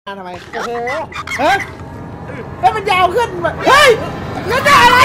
ทำไมโอ้โหเฮ้ยมันยาวขึ้นเฮ้ยแล้วจะอะไร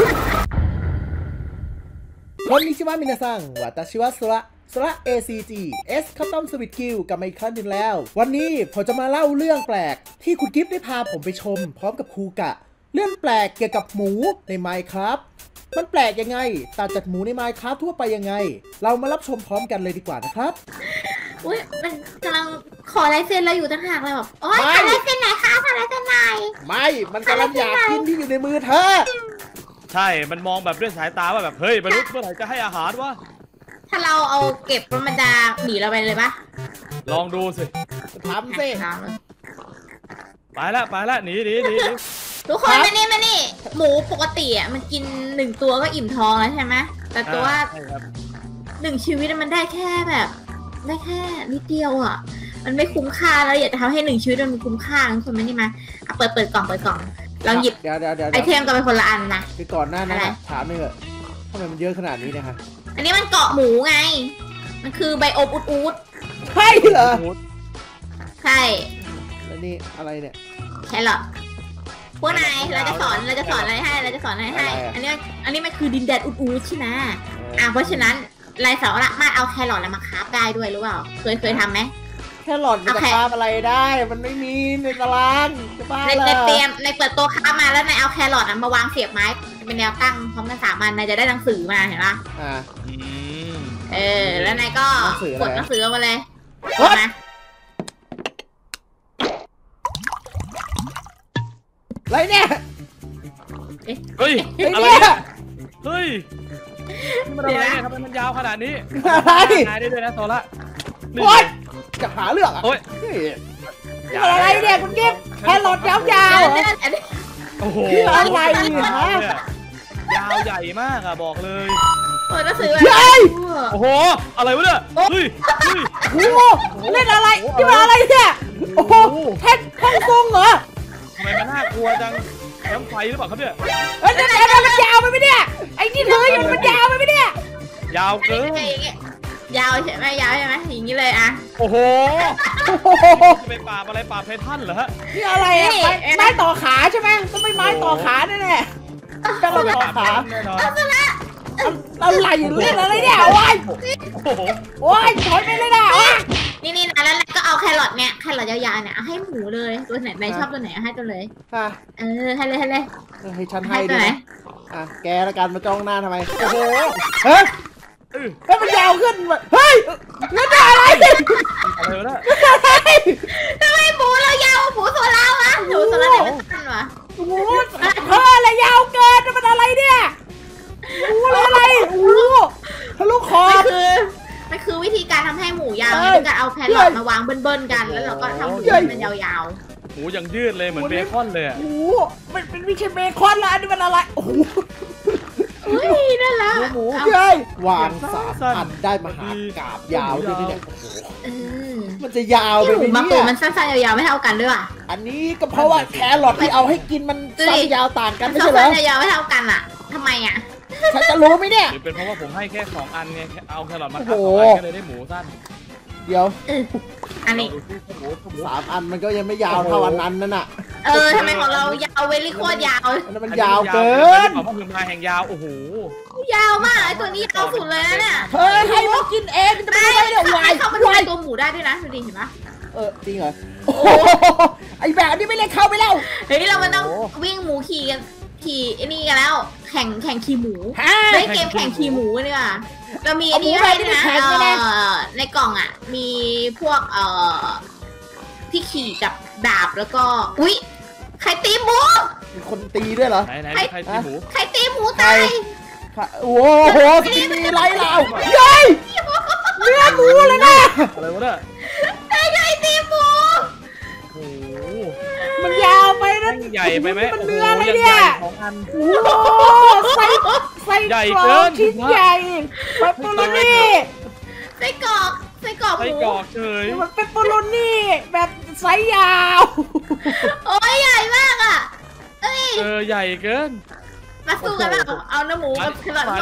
คนนี้ชื่อว่ามินาซังวาตาชิวะโซระ ACG S ข้าวต้มสวิตคิวกลับมาอีกครั้งหนึ่งแล้ววันนี้ผมจะมาเล่าเรื่องแปลกที่คุณกิฟต์ได้พาผมไปชมพร้อมกับครูกะเรื่องแปลกเกี่ยวกับหมูใน Minecraft มันแปลกยังไงต่างจากหมูใน Minecraft ทั่วไปยังไงเรามารับชมพร้อมกันเลยดีกว่านะครับอุ้ยมันกำลังขอลายเซ็นเราอยู่ต่างหากเลยแบบโอ๊ยขอลายเซ็นไหนคะขอลายเซ็นไหนไม่มันกำลังอยากกินที่อยู่ในมือเธอใช่มันมองแบบด้วยสายตาว่าแบบเฮ้ยมนุษย์เมื่อไหร่จะให้อาหารวะถ้าเราเอาเก็บมันดาหนีเราไปเลยปะลองดูสิทำสิไปละหนีทุกคนมานี่หมูปกติอ่ะมันกิน1ตัวก็อิ่มท้องแล้วใช่ไหมแต่ตัว1ชีวิตมันได้แค่แบบได้แค่นิดเดียวอ่ะมันไม่คุ้มค่าแล้วอยากจะทำให้1ชีวิตมันคุ้มค่าทุกคนมานี่มาเปิดกล่องเราหยิบเดี๋ยวไอเทมกันไปคนละอันนะคือก่อนหน้านั้นถามหน่อยทำไมมันเยอะขนาดนี้นะคะอันนี้มันเกาะหมูไงมันคือไบโอมอูดใช่เหรอใช่แล้วนี่อะไรเนี่ยแครอทพวกนายเราจะสอนอะไรให้อันนี้มันคือดินแดนอูดใช่ไหมเพราะฉะนั้นนายสามารถเอาแครอทมาคราฟได้ด้วยหรือเปล่าเคยทำไหมแครอทมันจะคราฟอะไรได้มันไม่มีในตารางจะบ้าเหรอในเปิดโต๊ะคราฟมาแล้วนายเอาแครอทมาวางเสียบไม้เป็นแนวตั้งพร้อมกัน3 อันนายจะได้หนังสือมาเห็นปะแล้วนายก็กดหนังสือมาเลยมาอะไรเนี่ยเฮ้ยอะไรเนี่ยเฮ้ยมันอะไรเนี่ยทำไมมันยาวขนาดนี้อะไรได้ด้วยนะโซล่าโอ๊ยจะหาเรื่องอ่ะโอ๊ยอะไรเนี่ยคุณกิ๊ฟแครอทยาวโอ้โหอะไรฮะยาวใหญ่มากอะบอกเลยเปิดหนังสือโอ้โหอะไรวะเนี่ยเฮ้ยโอ้โหเล่นอะไรที่มาอะไรเนี่ยโอ้โหแท่งกงเหรอทำไมมันน่ากลัวจังน้ำไฟหรือเปล่าครับเนี่ยมันยาวไปไหมเนี่ยไอ้นี่เธออยู่มันยาวไปไหมเนี่ยยาวเกินยาวใช่ไหมอย่างนี้เลยอะโอ้โหจะไปปราบอะไรปราบไททันเหรอฮะนี่อะไรไม้ต่อขาใช่ไหมต้องไม่ไม้ต่อขาแน่ๆจะเราต่อขาอะไรเล่นอะไรเนี่ยโอ้ยถอยไปเลยนะนี่นะแล้วก็เอาแครอทเนี่ยแครอทยาวๆเนี่ยเอาให้หมูเลยตัวไหนชอบตัวไหนให้ตัวเลยให้เลยให้ฉันให้ด้วยแกละกันมาจ้องหน้าทำไมโอ้โหเฮ้ยมันยาวขึ้นเฮ้ยแล้วจะอะไรทำไมหมูเรายาวหมูโซล่าวะหมูโซล่าเนี่ยมันสั้นวะหมูอะไรยาวเกินมันอะไรเนี่ยหมูอะไรโอ้ทะลุคอมันคือวิธีการทำให้หมูยาวคือการเอาแครอทมาวางเบิ้ลๆกันแล้วเราก็ทำหมูมันยาวๆหมูอย่างยืดเลยเหมือนเบคอนเลยโอ้มันเป็นวิชาเบคอนแล้วอันนี้มันอะไรโอ้โหนั่นแหละหมูใช่วาง3 อันได้มหากาบยาวด้วยนี่เนี่ยมันจะยาวไปไหมเนี่ยมันสั้นๆยาวๆไม่เท่ากันด้วยอ่ะอันนี้ก็เพราะว่าแครอทที่เอาให้กินมันสั้นยาวต่างกันไม่ใช่เหรอสั้นยาวไม่เท่ากันอ่ะทำไมอ่ะฉันจะรู้ไหมเนี่ยหรือเป็นเพราะว่าผมให้แค่2 อันไงเอาแครอทมา2 อันก็เลยได้หมูสั้นเดี๋ยวอันนี้ 3 อันมันก็ยังไม่ยาวเท่าอันนั้นนั่นน่ะทำไมของเรายาวเวลี่โคตรยาวมันยาวเกินของมันคือลายแห่งยาวโอ้โหยาวมากไอตัวนี้ยาวสุดเลยนะเนี่ยเฮ้ยให้มันกินเองจะไม่ได้เนี่ยวายเข้ามาในตัวหมูได้ด้วยนะดูดิเห็นปะจริงเหรอไอแบบนี้ไม่เล่นเข้าไปแล้วเฮ้ยเรามันต้องวิ่งหมูขี่ไอ้นี่กันแล้วแข่งขี่หมูเล่นเกมแข่งขี่หมูนี่ว่ะเรามีอันนี้ให้ด้วยนะในกล่องอ่ะมีพวกที่ขี่กับดาบแล้วก็อุ๊ยใครตีหมูมีคนตีด้วยเหรอใครตีหมูใครตีหมูตายโอ้โหกินมีไรเราเย้ยเนื้อหมูเลยนะอะไรวะเนี่ยใครตีหมูโอ้มันยาวไปนะใหญ่ไปไหมมันเนื้ออะไรเนี่ยโอ้ไส้กรอกชิ้นใหญ่เปปเปอโรนี่ไส้กรอกหมูเฉยมันเปปเปอโรนี่แบบไซส์ยาวโอ้ยใหญ่มากอ่ะใหญ่เกินมาสู้กันแล้วเอาเนื้อหมูกับแครอท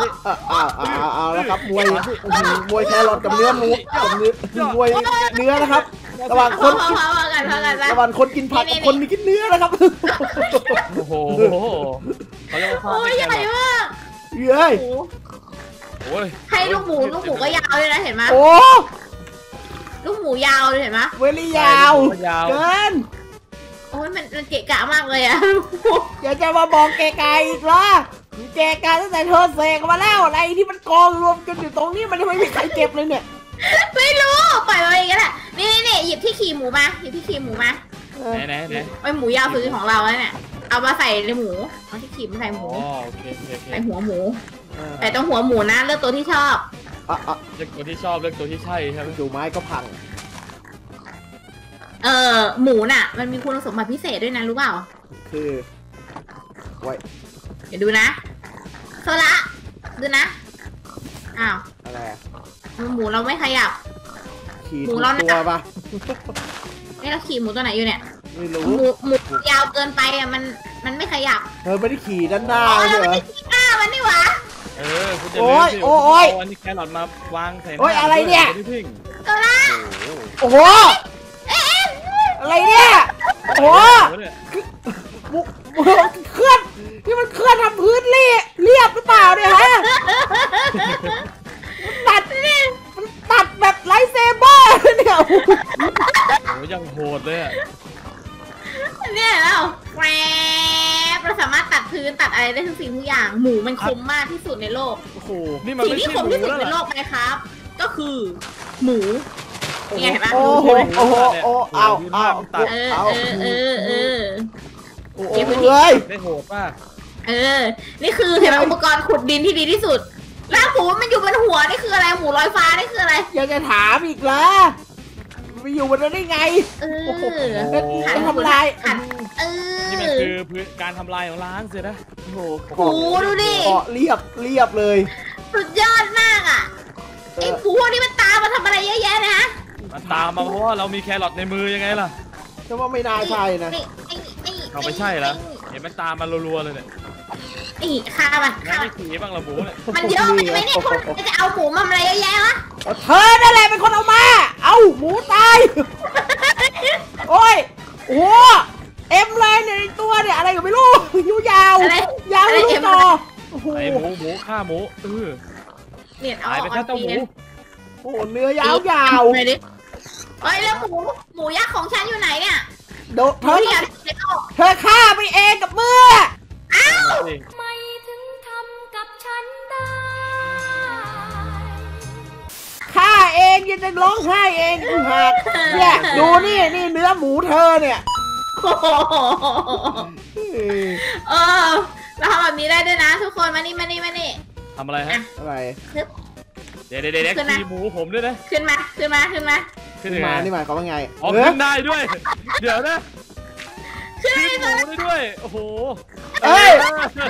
เอาแล้วครับมวยแครอทกับเนื้อหมูกับมวยเนื้อนะครับระหว่างพคอน กันพอกันระหว่างคนกินผักกับคนมีกินเนื้อนะครับโอ้โหเขาเรียกว่าโอ้ยใหญ่มากเย้ยโอ้ยให้ลูกหมูก็ยาวเลยนะเห็นไหมโอ้ลูกหมูยาวเลยเห็นไหมเวลี่ยาวเกินโอ้ยมันเกะกะมากเลยอะอยากจะมาบอกเกไก่อีกเหรอเกไก่ตั้งแต่เธอเสกมาแล้วอะไรที่มันกองรวมกันอยู่ตรงนี้มันไม่มีใครเก็บเลยเนี่ยไม่รู้ปล่อยมาอย่างนี้แหละนี่หยิบที่ขี่หมูมาหยิบที่ขี่หมูมาไหนไอหมูยาวสุดของเราแล้วเนี่ยเอามาใส่ในหมูเอาที่ขี่มาใส่หมูอ๋อโอเคใส่หัวหมูแต่ต้องหัวหมูนะเลือกตัวที่ชอบเลือกตัวที่ชอบเลือกตัวที่ใช่ใช่ไหมจู่ไม้ก็พังหมูน่ะมันมีคุณสมบัติพิเศษด้วยนะรู้เปล่าคือไว้เดี๋ยวดูนะโซละดูนะอ้าวอะไรอะหมูเราไม่ขยับขี่หมูถูกเราตัวปะนี่เราขี่หมูตัวไหนอยู่เนี่ยไม่รู้หมูยาวเกินไปอ่ะมันไม่ขยับเธอไม่ได้ขี่ด้านหน้าอ๋อใช่เราเหรไม่อได้ขี่หน้ามันนี่หว่าคุณจะโอ้ยสิโอ้ยอันนี้แครอทมาวางใส่โอ้ยอะไรเนี่ยโซละโอ้โหอะไรเนี่ยโอ้โหหมูเคลื่อนนี่มันเคลื่อนทำพื้นเรียบหรือเปล่าเนี่ยฮะมันตัดแบบไลท์เซเบอร์เนี่ยโอ้ยยังโหดเลยเนี่ยเราสามารถตัดพื้นตัดอะไรได้ทุกสิ่งทุกอย่างหมูมันคมมากที่สุดในโลกโอ้โหนี่มันสิ่งไม่ที่ใช่คมหมูที่สุดแล้วในเหโลรอกนะครับ ก็คือหมูเนี่ยเห็นปะโอ้โหโอ้โหโอ้เอาโอ้โหเก็บพื้นที่เฮ้ยได้โหดมากนี่คือเห็นไหมอุปกรณ์ขุดดินที่ดีที่สุดแล้วหมูมันอยู่บนหัวนี่คืออะไรหมูลอยฟ้านี่คืออะไรยังจะถามอีกเหรอไปอยู่บนนั้นได้ไงหันทำลายหันนี่มันคือพื้นการทำลายของล้างเสียนะโอ้โหโอ้ดูดิเกาะเรียบเลยสุดยอดมากอ่ะไอ้หมูพวกนี้มันตามมาทำอะไรเยอะแยะนะมันตามมาเพราะว่าเรามีแครอทในมือยังไงล่ะแต่ว่าไม่น่าใช่นะเอาไม่ใช่เหรอเห็นมันตามมารัวๆเลยเนี่ยนี่ฆ่ามันงั้นไม่ขี่บ้างละหมูเนี่ยมันเยอะไปไหมเนี่ยคุณจะเอาหมูมาอะไรเยอะแยะวะเธอนั่นแหละเป็นคนเอามา เอาหมูตาย โอ้ยโอ้โหเอ็มเลยเนี่ยในตัวเนี่ยอะไรก็ไม่รู้ยาวๆยาวลูกต่อโอ้โหไอหมูฆ่าหมูเนี่ยเอาตายไปอแค่อกเจ้าหมูโอ้โหเนื้อยาวเลยดิเฮ้ยแล้วหมูยักษ์ของฉันอยู่ไหนเนี่ยๆเดี๋ยวเธอที่อยากในโลกเธอฆ่าไปเองกับมือไม่ถึงทำกับฉันได้ฆ่าเองยังจะร้องไห้เองอีกหากเนี่ยดูนี่เนื้อหมูเธอเนี่ยโอ้โหเราทำแบบนี้ได้ด้วยนะทุกคนมานี่ทำอะไรฮะอะไรเดี๋ยวขี่หมูผมด้วยนะขึ้นมาขึ้นมายังนี่ไงหมายความว่าไงอ๋อขึ้นได้ด้วย เดี๋ยวนะขึ้นหมูได้ด้วย โอ้โหเอ้ย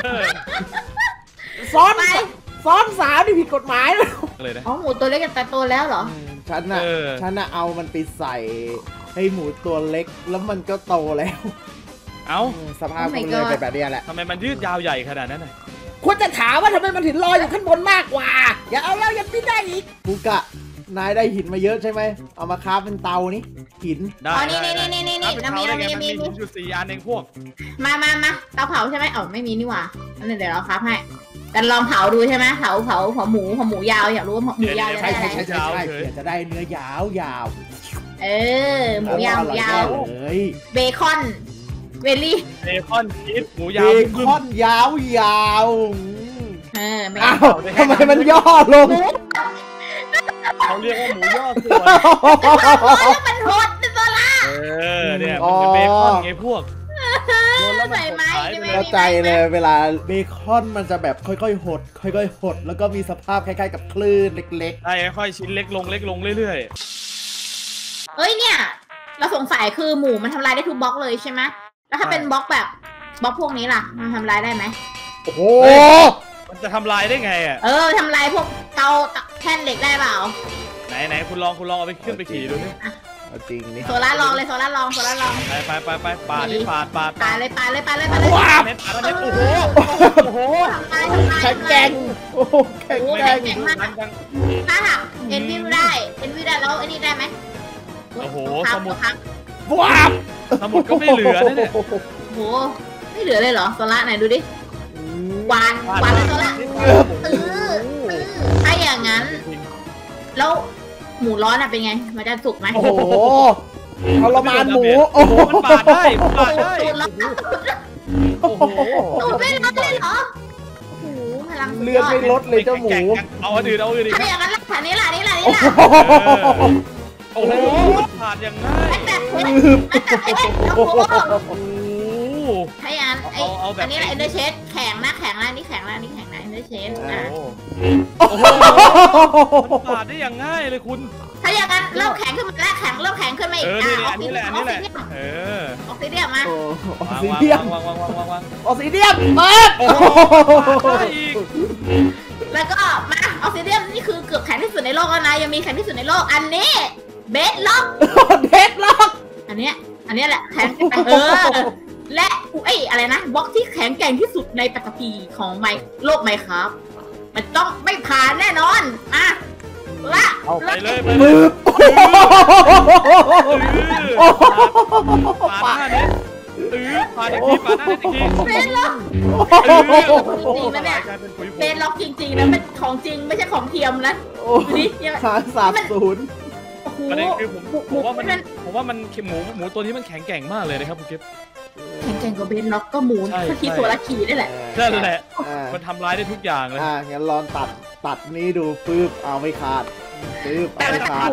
ซ้อนสาวนี่ผิดกฎหมายเลยเลยนะอ๋อหมูตัวเล็กแต่โตแล้วเหรอฉันน่ะเอามันไปใส่ให้หมูตัวเล็กแล้วมันก็โตแล้วเอ้าสภาพมันเลยเป็นแบบนี้แหละทำไมมันยืดยาวใหญ่ขนาดนั้นน่ะควรจะถามว่าทำไมมันถึงลอยอยู่ขั้นบนมากกว่า อย่าเอาแล้วยังไม่ได้อีกกูกะนายได้หินมาเยอะใช่ไหมเอามาคราฟเป็นเตานี่หินได้อ๋อนี่เรามีอยู่4 อันเองพวกมาเตาเผาใช่ไหมไม่มีนี่หว่าอันนี้เดี๋ยวเราครับให้แต่ลองเผาดูใช่ไหมเผาหมูยาวอยากรู้ว่าหมูยาวจะได้อะไรใช่เผื่อจะได้เนื้อยาวหมูยาวเลยเบคอนเวลี่เบคอนชีสหมูเบยาวคอนยาวไม่อ้าวทำไมมันย่อลงเขาเรียกว่าหมูย่อส่วนแล้วมันหดเป็นตัวละเนี่ยมันเป็นเบคอนไงพวกโดนแล้วมันใส่ไหมหายไปเลยเข้าใจเลยเวลาเบคอนมันจะแบบค่อยๆหดแล้วก็มีสภาพคล้ายๆกับคลื่นเล็กใช่ค่อยชิ้นเล็กลงเรื่อยเอ้ยเนี่ยเราสงสัยคือหมูมันทำลายได้ทุกบล็อกเลยใช่ไหมแล้วถ้าเป็นบล็อกแบบบล็อกพวกนี้ล่ะมันทำลายได้ไหมๆโอ้โหมันจะทำลายได้ไงอ่ะทำลายพวกเตาแท่นเหล็กได้เปล่าไหนคุณลองเอาไปขึ้นไปขี่ดูนี่จริงนี่โซล่าลองเลยโซล่าลองไปปาดนี่ปาดปาเลยว้าวเน็ตโอ้โหทำลายแข็งแกร่งโอ้โหแข็งแกร่งถ้าหักเอ็นวิวได้แล้วไอ้นี่ได้ไหมโอ้โหครับสมุดครับว้าวสมุดก็ไม่เหลือนะเนี่ยโอ้โหไม่เหลือเลยเหรอโซล่าไหนดูดิวานเลยโซล่าถ้าอย่างนั้น แล้วหมูร้อนเป็นไงมันจะสุกไหมโอ้โหทรมานหมูโอ้โอ้โหโหมันบาดได้มันบาดได้สูตรร้อนโอ้โหสูตรไม่ร้อนเลยเหรอโอ้โหพลังเลือดไม่ลดเลยเจ้าหมูเอาอันอื่นเอาอันอื่นอีกถ้าอย่างนั้นล่ะนี่ล่ะโอ้โหผ่านอย่างง่ายโอ้โหโอ้โหถ้าอย่างนั้นอันนี้แหละเอนเดอร์เชสแข็งนะนี่แข็งนะเอนเดอร์เชสโอ้โหมันผ่านได้อย่างง่ายเลยคุณถ้าอย่างนั้นเริ่มแข็งขึ้นมาแล้วเริ่มแข็งขึ้นมาอีกอันนี้แหละออกซิเดียมมาออวางซิเดียมวางออซิเดียมเปิดโอ้โหได้อีกแล้วก็มาออกซิเดียมนี่คือเกือบแข็งที่สุดในโลกแล้วนะยังมีแข็งที่สุดในโลกอันนี้เบสล็อกเดดล็อกอันนี้แหละแข็งและอะไรนะบล็อกที่แข็งแกร่งที่สุดในปัตภีของโลกไมค์ครับมันต้องไม่ผ่านแน่นอนละเอาไปเลยปึ๊บปาดหน้านี้ปาดอีกทีปาดหน้าอีกทีเป็นล็อกจริงนะเนี่ยกลายเป็นปุ๋ยเป็นล็อกจริงๆนะเป็นของจริงไม่ใช่ของเทียมนะโอ้330 โอ้โหประเด็นคือผมว่ามันหมูตัวนี้มันแข็งแกร่งมากเลยนะครับคุณกิ๊ฟแข็งแกร่งกว่าเบนล็อกก็หมูที่โซลาคีนี่แหละใช่เลยแหละมันทำร้ายได้ทุกอย่างเลยงั้นลองตัดนี้ดูปึ๊บเอาไม่ขาดปึ๊บเอาไม่ขาด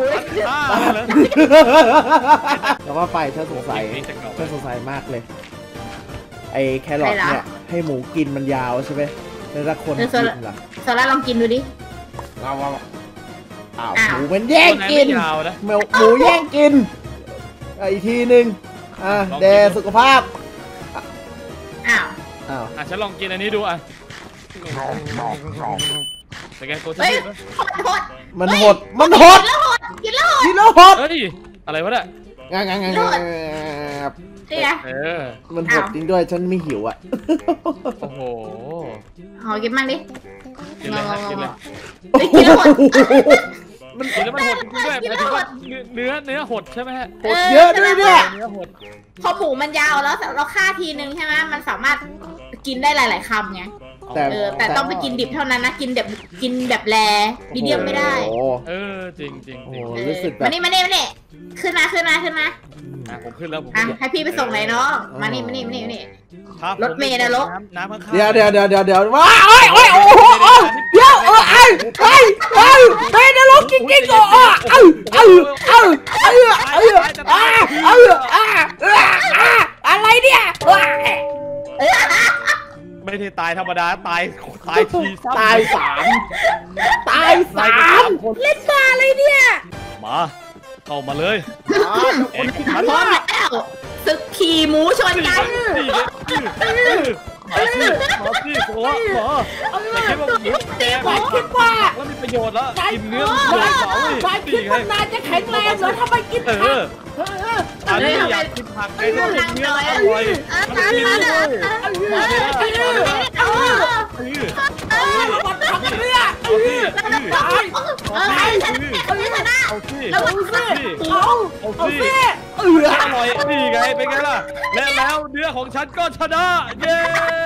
แต่ว่าไปเธอสงสัยมากเลยไอ้แครอทเนี่ยให้หมูกินมันยาวใช่ไหมแล้วถ้าคนกินล่ะโซล่าลองกินดูดิอ้าวหมูมันแย่งกินยาวนะหมูแย่งกินอีกทีนึงแดสุขภาพอ้าวฉันลองกินอันนี้ดูแต่แกตัวฉันโหดมันหดกินแล้วหดเฮ้ยอะไรวะเนี่ยงังนี่ไงมันหดจริงด้วยฉันไม่หิวอ่ะโอ้โหกินมั่งดิกินเลยกินเลยกินแล้วหดมันกินแล้วมันหดจริงด้วยหมายถึงว่าเนื้อหดใช่ไหมฮะหดเยอะด้วยเนี่ยเนื้อหดพอหมูมันยาวแล้วเราฆ่าทีนึงใช่ไหมมันสามารถกินได้หลายๆคำไงแต่ต้องไปกินดิบเท่านั้นนะกินแบบแรมีเดียมไม่ได้จริงโอ้รู้สึกแบบมานี่ขึ้นมาผมขึ้นแล้วผมให้พี่ไปส่งไหนเนาะมานี่รถเมล์นะรถน้ำข้างเดี๋ยวว้าโอ้โอ้โอ้เดี๋ยวเป็นนรกจริงๆอะไรเนี่ยไม่ได้ตายธรรมดาตายทีตายสามเล่นบ้าอะไรเนี่ยมาเข้ามาเลยเอกฉันพร้อมแล้วศึกขี่หมูชนกันมาสิโอ้โหแต่คิดว่าหมูแดงแล้วมีประโยชน์แล้วกินเนื้อมันเลยเปล่าคิดว่านายจะแข็งแรงเหรอทำไมกินผักอันนี้อยากกินผักไงต้องกินเนื้ออร่อยมันกินด้วยอร่อยนี่ไงเป็นไงล่ะแล้วเนื้อของฉันก็ชนะเย้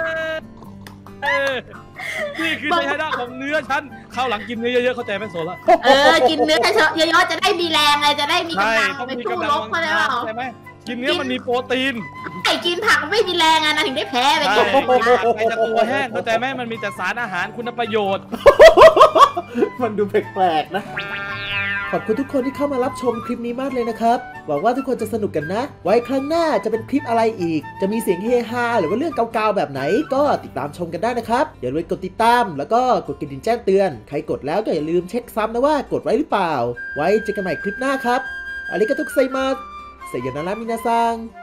นี่คือชัยชนะของเนื้อฉันข้าวหลังกินเนื้อเยอะๆเข้าใจไหมโซล่ากินเนื้อเยอะๆจะได้มีแรงไงจะได้มีกำลังไปสู้รบเข้าใจเปล่าใช่ไหมกินเนื้อมันมีโปรตีนไอ้กินผักไม่มีแรงนะถึงได้แพ้ไปกินไปจะตัวแห้งเข้าใจไหมมันมีแต่สารอาหารคุณประโยชน์มันดูแปลกๆนะขอบคุณทุกคนที่เข้ามารับชมคลิปนี้มากเลยนะครับหวังว่าทุกคนจะสนุกกันนะไว้ครั้งหน้าจะเป็นคลิปอะไรอีกจะมีเสียงเฮฮาหรือว่าเรื่องเกาๆแบบไหนก็ติดตามชมกันได้นะครับอย่าลืมกดติดตามแล้วก็กดกระดิ่งแจ้งเตือนใครกดแล้วก็อย่าลืมเช็คซ้ำนะว่ากดไว้หรือเปล่าไว้เจอกันใหม่คลิปหน้าครับอาริกาตุกไซมัสไซโยนารามินาซัง